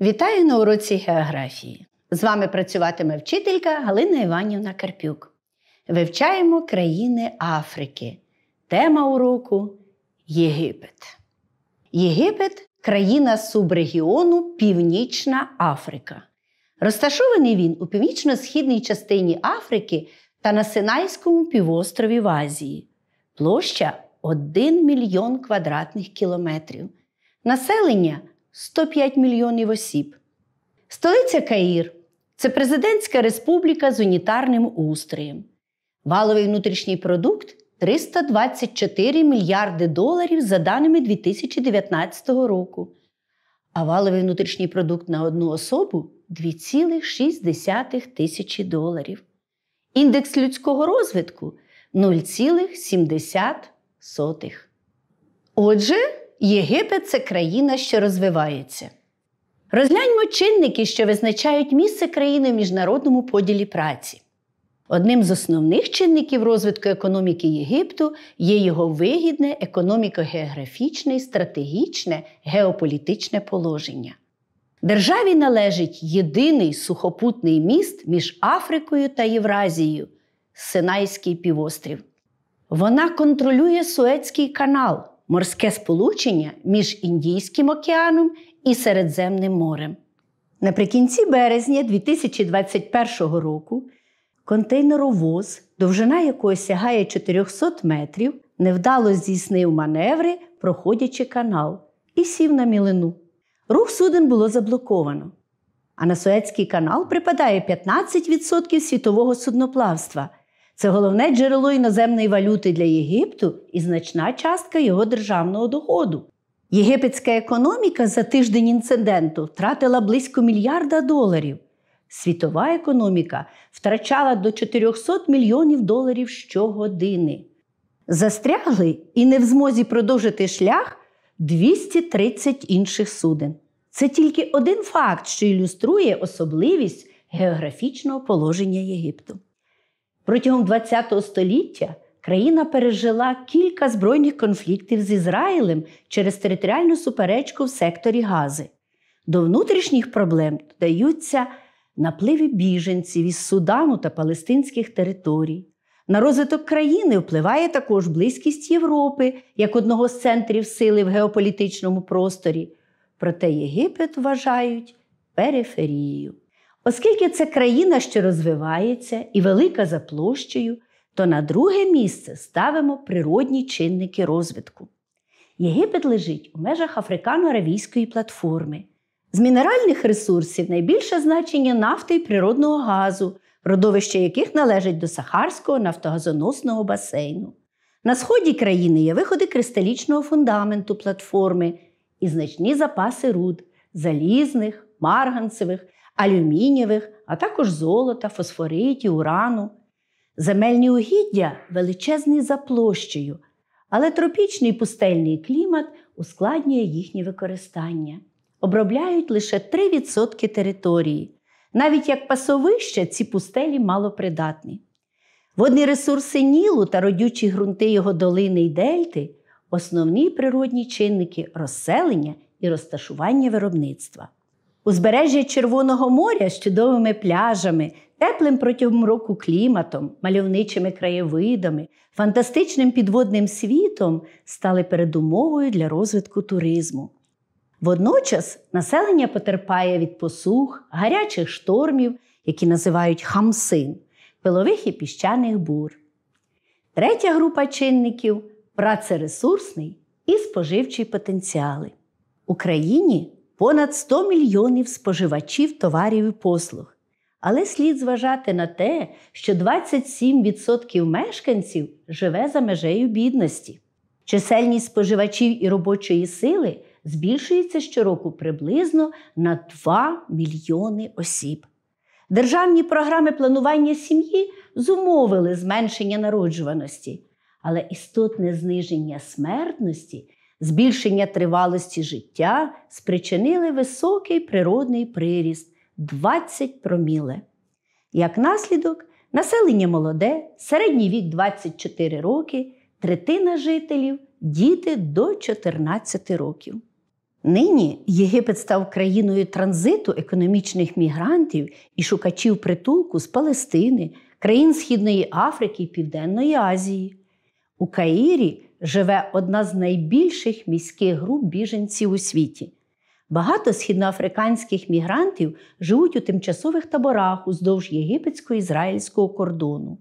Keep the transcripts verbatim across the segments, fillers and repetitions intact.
Вітаю на уроці географії. З вами працюватиме вчителька Галина Іванівна Карпюк. Вивчаємо країни Африки. Тема уроку – Єгипет. Єгипет – країна субрегіону Північна Африка. Розташований він у північно-східній частині Африки та на Синайському півострові в Азії. Площа – один мільйон квадратних кілометрів. Населення – сто п'ять мільйонів осіб. Столиця Каїр – це президентська республіка з унітарним устроєм. Валовий внутрішній продукт – триста двадцять чотири мільярди доларів за даними дві тисячі дев'ятнадцятого року. А валовий внутрішній продукт на одну особу – дві цілих шість десятих тисячі доларів. Індекс людського розвитку – нуль цілих сімдесят сотих. Отже, Єгипет – це країна, що розвивається. Розгляньмо чинники, що визначають місце країни в міжнародному поділі праці. Одним з основних чинників розвитку економіки Єгипту є його вигідне економіко-географічне і стратегічне геополітичне положення. Державі належить єдиний сухопутний міст між Африкою та Євразією – Синайський півострів. Вона контролює Суецький канал – морське сполучення між Індійським океаном і Середземним морем. Наприкінці березня дві тисячі двадцять першого року контейнеровоз, довжина якого сягає чотириста метрів, невдало здійснив маневри, проходячи канал, і сів на мілину. Рух суден було заблоковано. А на Суецький канал припадає п'ятнадцять відсотків світового судноплавства. Це головне джерело іноземної валюти для Єгипту і значна частка його державного доходу. Єгипетська економіка за тиждень інциденту втратила близько мільярда доларів. Світова економіка втрачала до чотириста мільйонів доларів щогодини. Застрягли і не в змозі продовжити шлях двісті тридцять інших суден. Це тільки один факт, що ілюструє особливість географічного положення Єгипту. Протягом ХХ століття країна пережила кілька збройних конфліктів з Ізраїлем через територіальну суперечку в секторі Гази. До внутрішніх проблем додаються напливи біженців із Судану та палестинських територій. На розвиток країни впливає також близькість Європи, як одного з центрів сили в геополітичному просторі. Проте Єгипет вважають периферією. Оскільки це країна, що розвивається і велика за площею, то на друге місце ставимо природні чинники розвитку. Єгипет лежить у межах Африкано-Аравійської платформи. З мінеральних ресурсів найбільше значення нафти і природного газу, родовища яких належать до Сахарського нафтогазоносного басейну. На сході країни є виходи кристалічного фундаменту платформи і значні запаси руд – залізних, марганцевих, алюмінієвих, а також золота, фосфоритів, урану. Земельні угіддя величезні за площею, але тропічний пустельний клімат ускладнює їхнє використання. Обробляють лише три відсотки території. Навіть як пасовища ці пустелі малопридатні. Водні ресурси Нілу та родючі ґрунти його долини й дельти – основні природні чинники розселення і розташування виробництва. Узбережжя Червоного моря з чудовими пляжами, теплим протягом року кліматом, мальовничими краєвидами, фантастичним підводним світом стали передумовою для розвитку туризму. Водночас населення потерпає від посух, гарячих штормів, які називають хамсин, пилових і піщаних бур. Третя група чинників – працересурсний і споживчий потенціали. У країні понад сто мільйонів споживачів товарів і послуг. Але слід зважати на те, що двадцять сім відсотків мешканців живе за межею бідності. Чисельність споживачів і робочої сили збільшується щороку приблизно на два мільйони осіб. Державні програми планування сім'ї зумовили зменшення народжуваності, але істотне зниження смертності, збільшення тривалості життя спричинили високий природний приріст – двадцять проміле. Як наслідок, населення молоде, середній вік двадцять чотири роки, третина жителів – діти до чотирнадцяти років. Нині Єгипет став країною транзиту економічних мігрантів і шукачів притулку з Палестини, країн Східної Африки і Південної Азії. У Каїрі живе одна з найбільших міських груп біженців у світі. Багато східноафриканських мігрантів живуть у тимчасових таборах уздовж єгипетсько-ізраїльського кордону.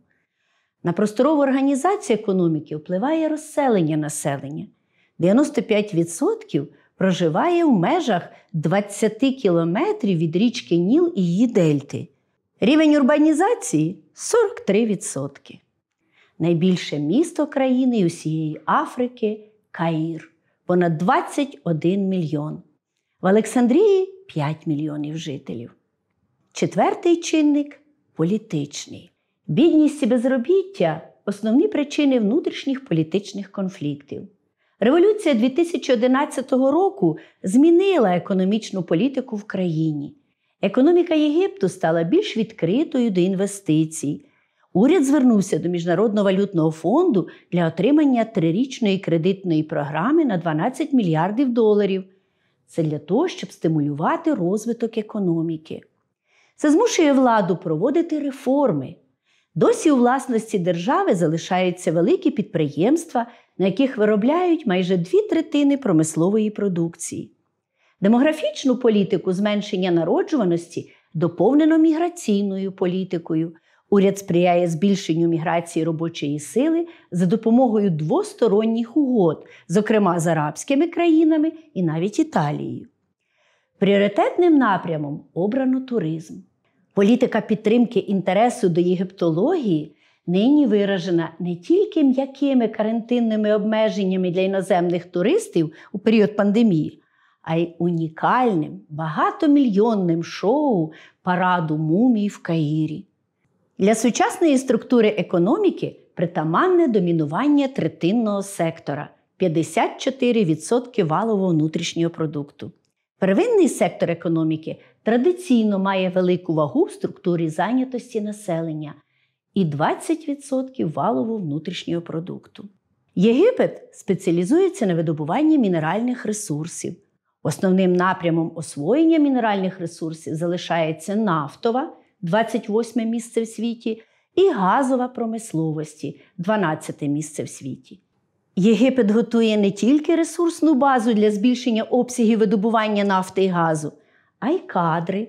На просторову організацію економіки впливає розселення населення. дев'яносто п'ять відсотків проживає в межах двадцяти кілометрів від річки Ніл і її дельти. Рівень урбанізації – сорок три відсотки. Найбільше місто країни і усієї Африки – Каїр – понад двадцять один мільйон. В Олександрії – п'ять мільйонів жителів. Четвертий чинник – політичний. Бідність і безробіття – основні причини внутрішніх політичних конфліктів. Революція дві тисячі одинадцятого року змінила економічну політику в країні. Економіка Єгипту стала більш відкритою до інвестицій. Уряд звернувся до Міжнародного валютного фонду для отримання трирічної кредитної програми на дванадцять мільярдів доларів. Це для того, щоб стимулювати розвиток економіки. Це змушує владу проводити реформи. Досі у власності держави залишаються великі підприємства, на яких виробляють майже дві третини промислової продукції. Демографічну політику зменшення народжуваності доповнено міграційною політикою. Уряд сприяє збільшенню міграції робочої сили за допомогою двосторонніх угод, зокрема з арабськими країнами і навіть Італією. Пріоритетним напрямом обрано туризм. Політика підтримки інтересу до єгиптології нині виражена не тільки м'якими карантинними обмеженнями для іноземних туристів у період пандемії, а й унікальним, багатомільйонним шоу параду мумій в Каїрі. Для сучасної структури економіки притаманне домінування третинного сектора – п'ятдесят чотири відсотки валового внутрішнього продукту. Первинний сектор економіки традиційно має велику вагу в структурі зайнятості населення і двадцять відсотків валового внутрішнього продукту. Єгипет спеціалізується на видобуванні мінеральних ресурсів. Основним напрямом освоєння мінеральних ресурсів залишається нафтова – двадцять восьме місце в світі, і газова промисловості – дванадцяте місце в світі. Єгипет готує не тільки ресурсну базу для збільшення обсягів видобування нафти і газу, а й кадри,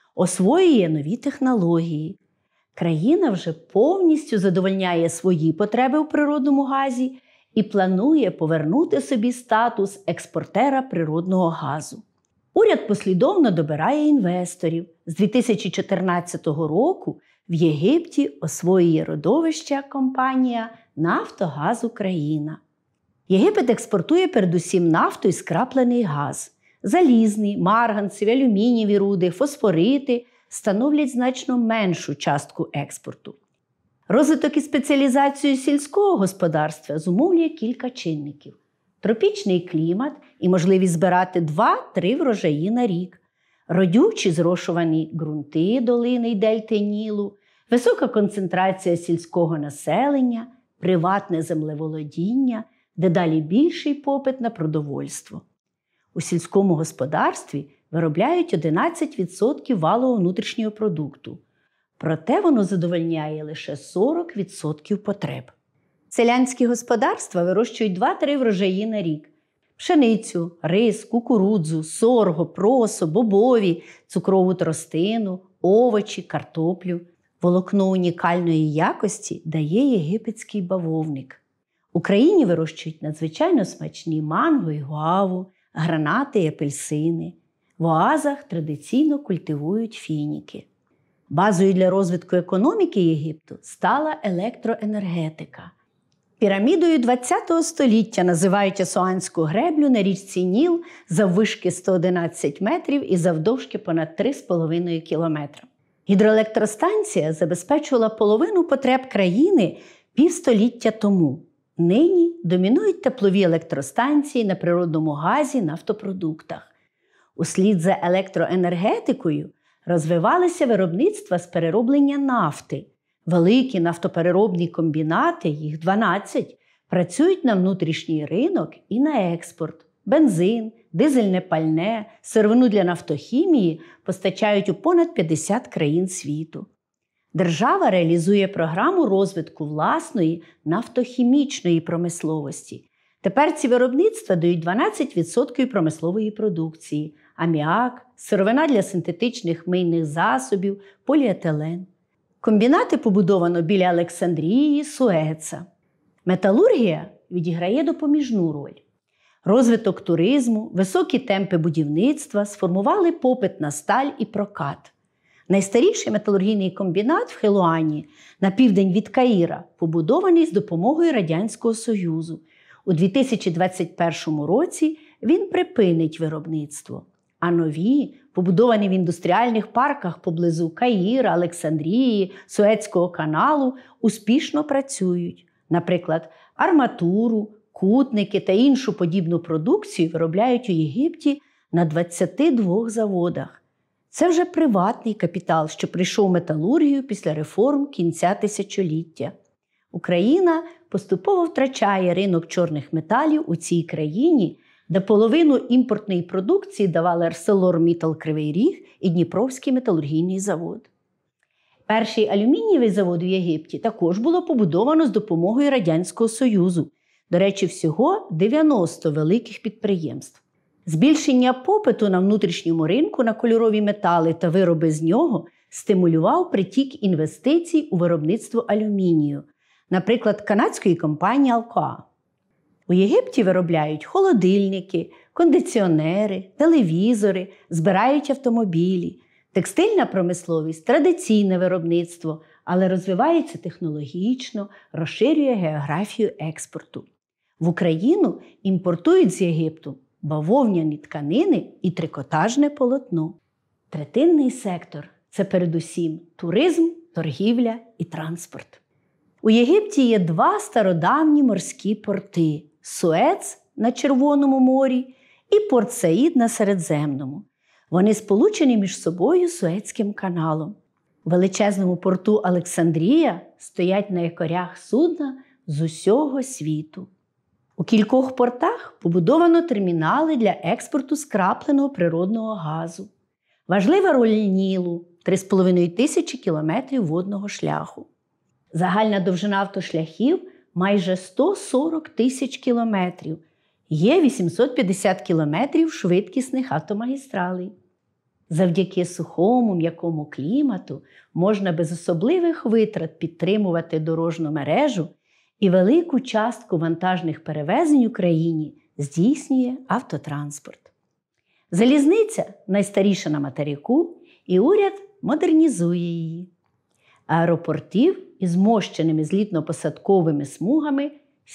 освоює нові технології. Країна вже повністю задовольняє свої потреби у природному газі і планує повернути собі статус експортера природного газу. Уряд послідовно добирає інвесторів. З дві тисячі чотирнадцятого року в Єгипті освоює родовища компанія «Нафтогаз Україна». Єгипет експортує передусім нафту і скраплений газ. Залізний, марганцеві, алюмінієві руди, фосфорити становлять значно меншу частку експорту. Розвиток і спеціалізацію сільського господарства зумовлює кілька чинників. Тропічний клімат і можливість збирати два-три врожаї на рік, родючі зрошувані ґрунти долини й дельти Нілу, висока концентрація сільського населення, приватне землеволодіння, дедалі більший попит на продовольство. У сільському господарстві виробляють одинадцять відсотків валового внутрішнього продукту, проте воно задовольняє лише сорок відсотків потреб. Селянські господарства вирощують два-три врожаї на рік – пшеницю, рис, кукурудзу, сорго, просо, бобові, цукрову тростину, овочі, картоплю. Волокно унікальної якості дає єгипетський бавовник. В Україні вирощують надзвичайно смачні манго і гуаву, гранати і апельсини. В оазах традиційно культивують фініки. Базою для розвитку економіки Єгипту стала електроенергетика. Пірамідою ХХ століття називають Асуанську греблю на річці Ніл заввишки сто одинадцять метрів і завдовжки понад три з половиною кілометра. Гідроелектростанція забезпечувала половину потреб країни півстоліття тому. Нині домінують теплові електростанції на природному газі, нафтопродуктах. Услід за електроенергетикою розвивалися виробництва з перероблення нафти. Великі нафтопереробні комбінати, їх дванадцять, працюють на внутрішній ринок і на експорт. бензин, дизельне пальне, сировину для нафтохімії постачають у понад п'ятдесят країн світу. Держава реалізує програму розвитку власної нафтохімічної промисловості. Тепер ці виробництва дають дванадцять відсотків промислової продукції – аміак, сировина для синтетичних мийних засобів, поліетилен. Комбінати побудовано біля Олександрії, Суеца. Металургія відіграє допоміжну роль. Розвиток туризму, високі темпи будівництва сформували попит на сталь і прокат. Найстаріший металургійний комбінат в Хелуані на південь від Каїра побудований з допомогою Радянського Союзу. У дві тисячі двадцять першому році він припинить виробництво, а нові, побудовані в індустріальних парках поблизу Каїра, Олександрії, Суецького каналу, успішно працюють. Наприклад, арматуру, кутники та іншу подібну продукцію виробляють у Єгипті на двадцяти двох заводах. Це вже приватний капітал, що прийшов в металургію після реформ кінця тисячоліття. Україна поступово втрачає ринок чорних металів у цій країні, де половину імпортної продукції давали ArcelorMittal Кривий Ріг і Дніпровський металургійний завод. Перший алюмінієвий завод у Єгипті також було побудовано з допомогою Радянського Союзу. До речі, всього дев'яносто великих підприємств. Збільшення попиту на внутрішньому ринку на кольорові метали та вироби з нього стимулював притік інвестицій у виробництво алюмінію, наприклад, канадської компанії Alcoa. У Єгипті виробляють холодильники, кондиціонери, телевізори, збирають автомобілі. Текстильна промисловість – традиційне виробництво, але розвивається технологічно, розширює географію експорту. В Україну імпортують з Єгипту бавовняні тканини і трикотажне полотно. Третинний сектор – це передусім туризм, торгівля і транспорт. У Єгипті є два стародавні морські порти – Суец на Червоному морі і Порт Саїд на Середземному. Вони сполучені між собою Суецьким каналом. У величезному порту Олександрія стоять на якорях судна з усього світу. У кількох портах побудовано термінали для експорту скрапленого природного газу. Важлива роль Нілу – три з половиною тисячі кілометрів водного шляху. Загальна довжина автошляхів – майже сто сорок тисяч кілометрів. Є вісімсот п'ятдесят кілометрів швидкісних автомагістралей. Завдяки сухому, м'якому клімату можна без особливих витрат підтримувати дорожню мережу, і велику частку вантажних перевезень в Україні здійснює автотранспорт. Залізниця найстаріша на материку, і уряд модернізує її. Аеропортів із мощеними злітно-посадковими смугами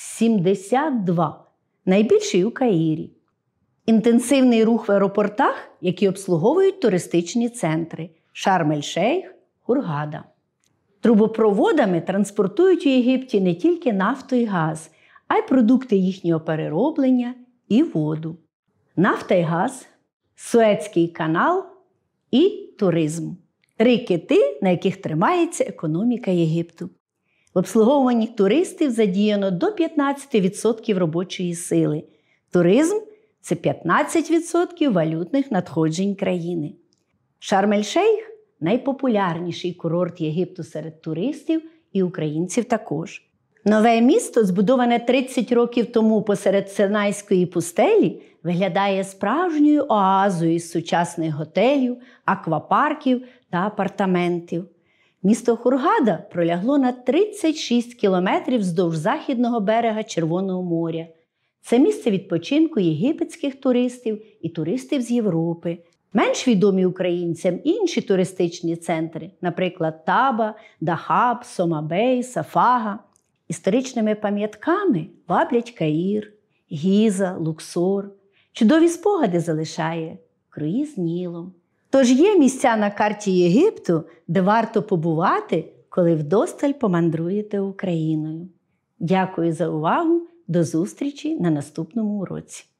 сімдесят два, найбільший у Каїрі. Інтенсивний рух в аеропортах, які обслуговують туристичні центри – Шарм-ель-Шейх, Хургада. Трубопроводами транспортують у Єгипті не тільки нафту і газ, а й продукти їхнього перероблення і воду. Нафта і газ, Суецький канал і туризм. Три кити, на яких тримається економіка Єгипту. В обслуговуванні туристів задіяно до п'ятнадцяти відсотків робочої сили. Туризм – це п'ятнадцять відсотків валютних надходжень країни. Шарм-ель-Шейх – найпопулярніший курорт Єгипту серед туристів і українців також. Нове місто, збудоване тридцять років тому посеред Синайської пустелі, виглядає справжньою оазою із сучасних готелів, аквапарків та апартаментів. Місто Хургада пролягло на тридцять шість кілометрів вздовж західного берега Червоного моря. Це місце відпочинку єгипетських туристів і туристів з Європи. Менш відомі українцям інші туристичні центри, наприклад, Таба, Дахаб, Сома-Бей, Сафага. Історичними пам'ятками ваблять Каїр, Гіза, Луксор. Чудові спогади залишає круїз Нілом. Тож є місця на карті Єгипту, де варто побувати, коли вдосталь помандруєте Україною. Дякую за увагу, до зустрічі на наступному уроці.